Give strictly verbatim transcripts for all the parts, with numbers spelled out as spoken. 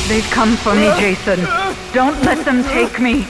They've come for me, Jason. Don't let them take me.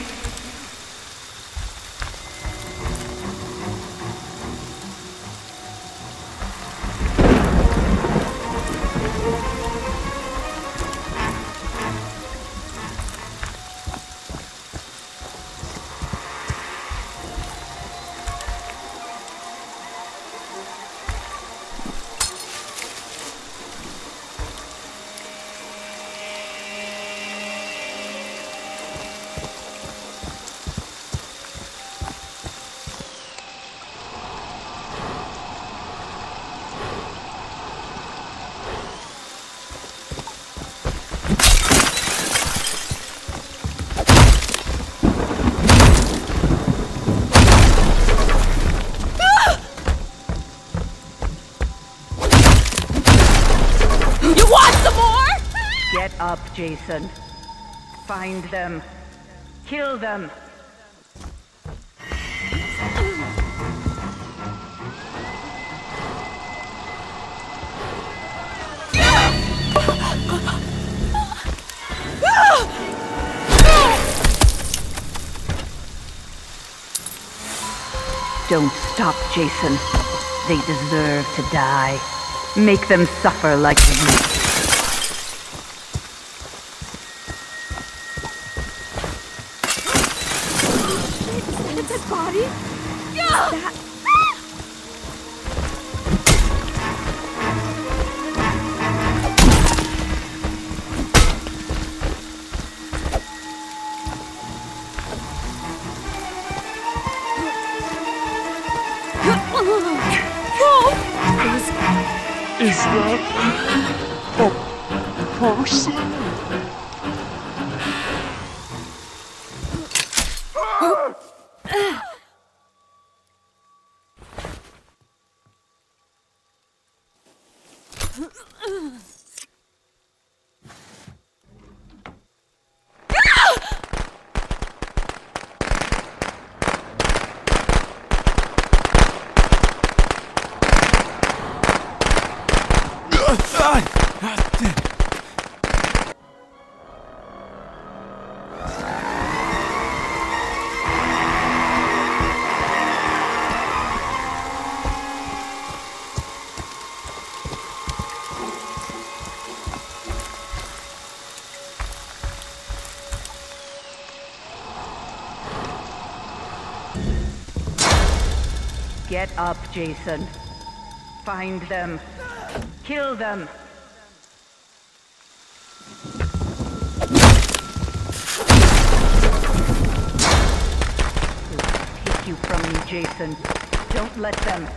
Get up, Jason. Find them. Kill them. Don't stop, Jason. They deserve to die. Make them suffer like you. Body? Yeah! That... Is, is that a person? Get up, Jason. Find them. Kill them. They'll take you from me, Jason. Don't let them.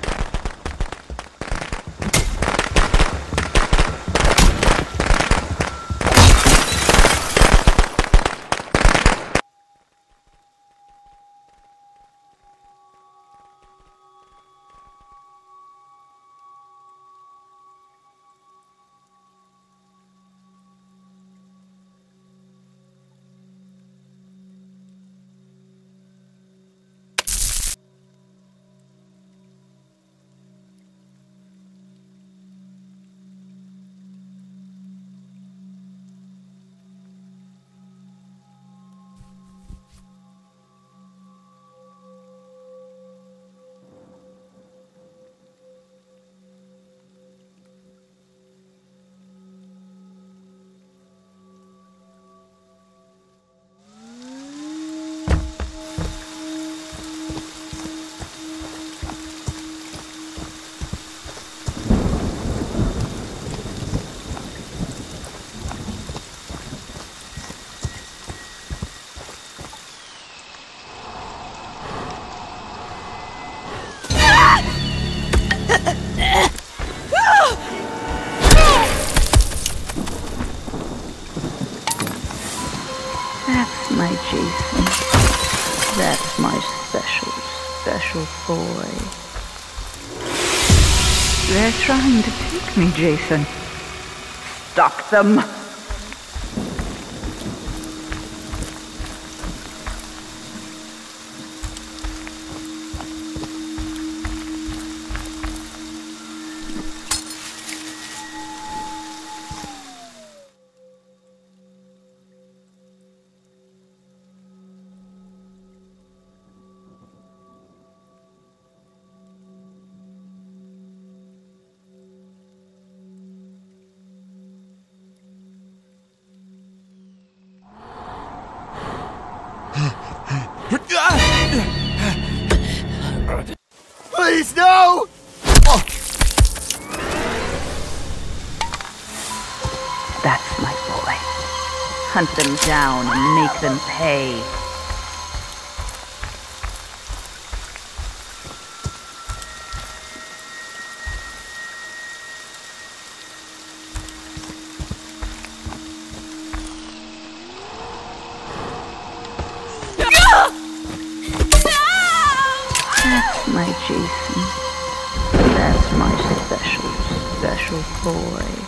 That's my Jason. That's my special, special boy. They're trying to take me, Jason. Stop them! Please, no! Oh. That's my boy. Hunt them down and make them pay. That's my Jason. That's my special, special boy.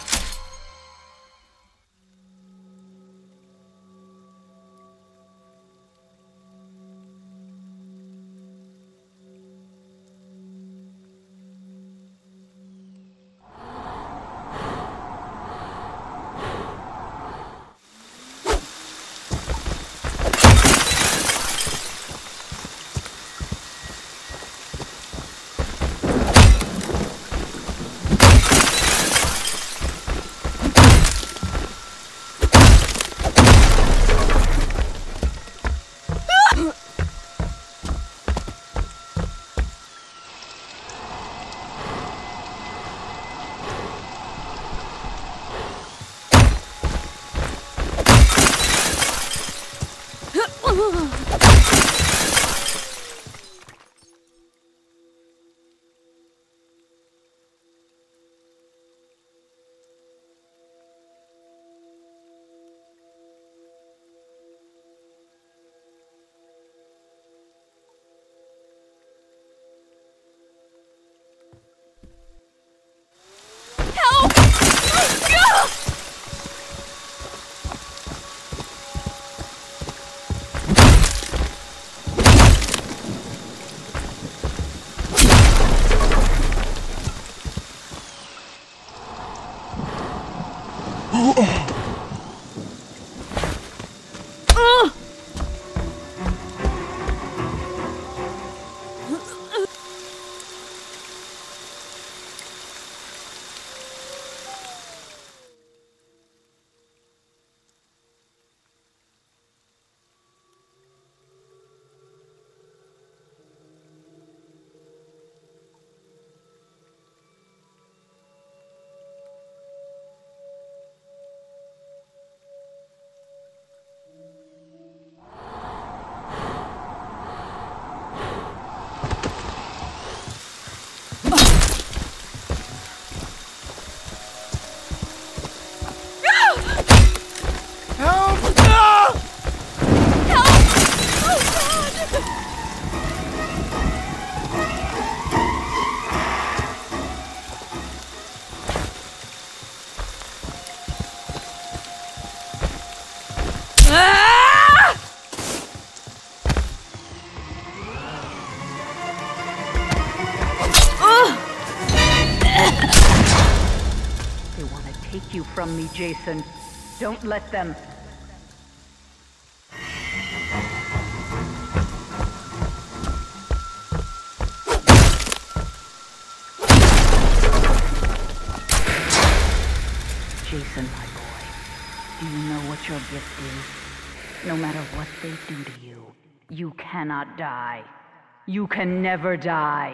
Take you from me, Jason. Don't let them. Jason, my boy, do you know what your gift is? No matter what they do to you, you cannot die. You can never die.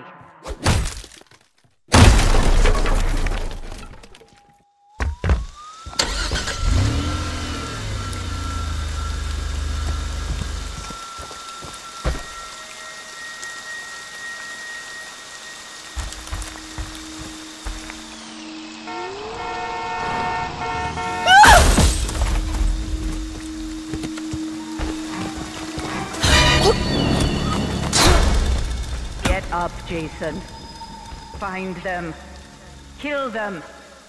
Up, Jason. Find them. Kill them.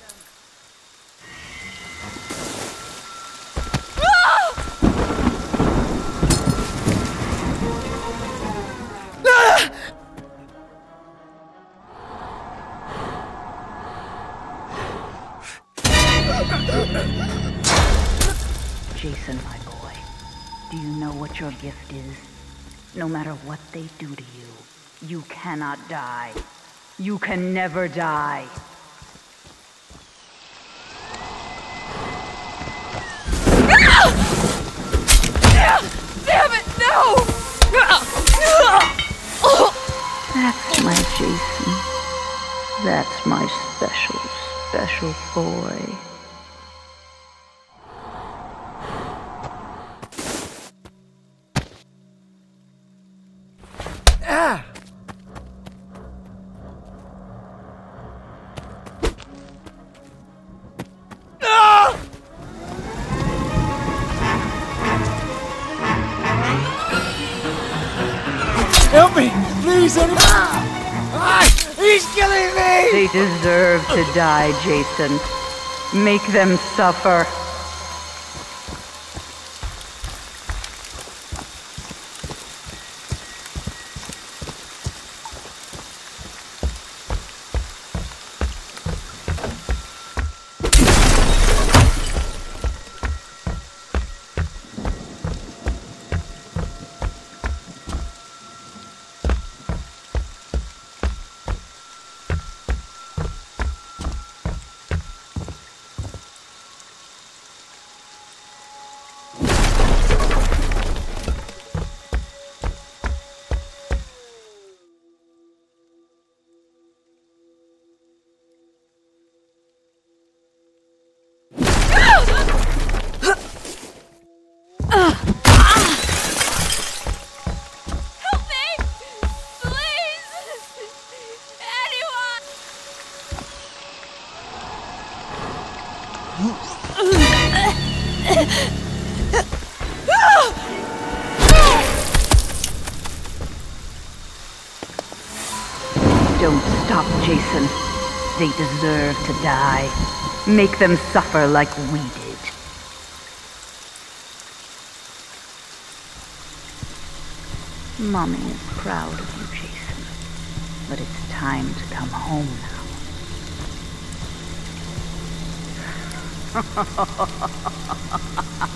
Jason, my boy, do you know what your gift is? No matter what they do to you, you cannot die. You can never die. Damn it, no! That's my Jason. That's my special, special boy. Ah! Ah! Help me! Please, anybody! Ah! He's killing me! They deserve to die, Jason. Make them suffer. Don't stop, Jason. They deserve to die. Make them suffer like we did. Mommy is proud of you, Jason. But it's time to come home now.